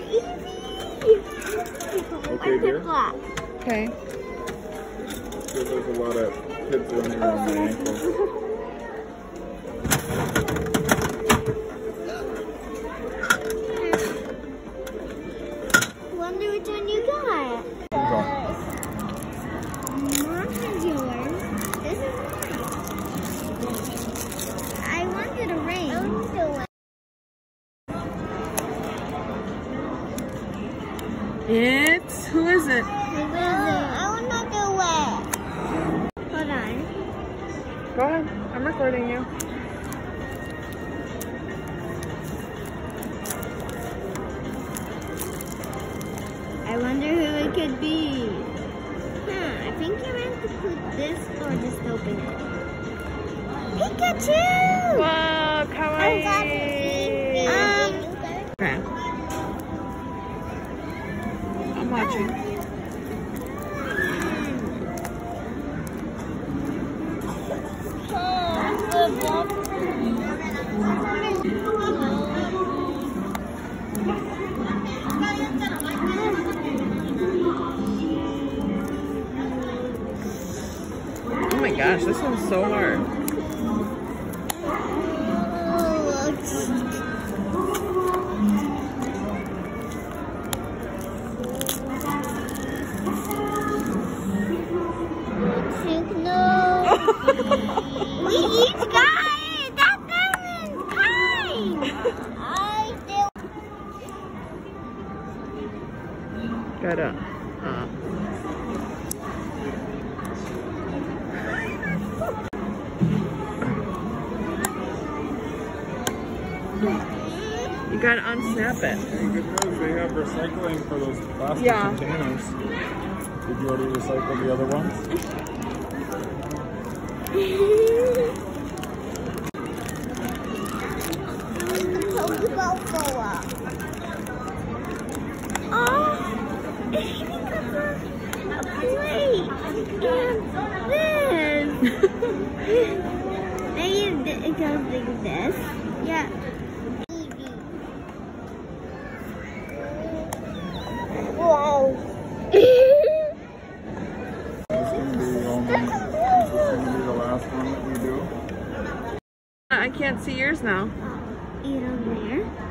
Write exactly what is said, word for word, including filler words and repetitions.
Okay, dear. Okay. So there's a lot of kids running around my ankles. Wonder which one you got. Mom has yours. This is mine. I wanted a ring. I wanted a ring. It's, who is it? Who is it? I want to do it. Hold on. Go ahead, I'm recording you. I wonder who it could be. Huh, I think you're meant to put this or just open it. Pikachu! Wow, kawaii! Um, Okay. I'm watching. Oh my gosh, this one's so hard. we each got it! That's Evan's kind! I still... Gotta, uh. You gotta unsnap it. Hey, good news, they have recycling for those plastic Yeah. containers. Did you already recycle the other ones? Oh, it even comes a plate and this. Maybe it goes like this. Yeah. Wow. This is going to be, um, this is going to be the last one that we do. I can't see yours now. Eat on there.